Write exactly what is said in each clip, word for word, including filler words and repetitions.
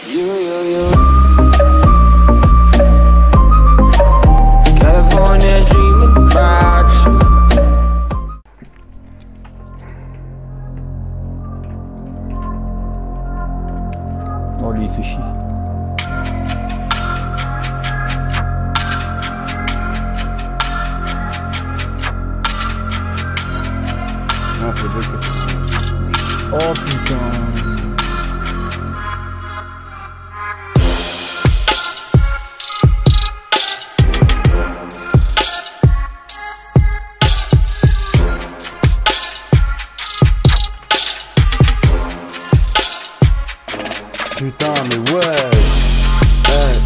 You, you, you. California dreaming about you. Oh, lui il fait chier. Ah, c'est beau, c'est... Oh putain. Putain, mais ouais, ouais.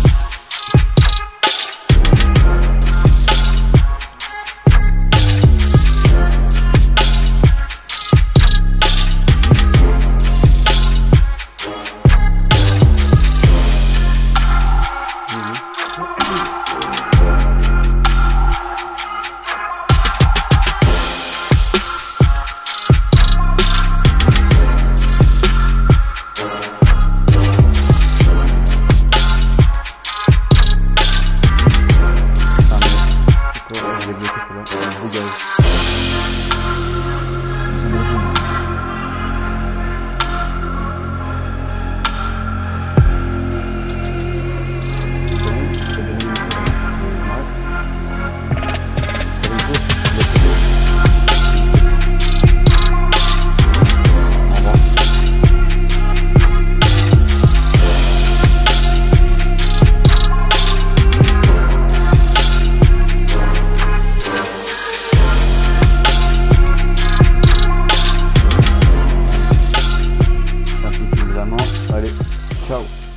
Allez, ciao.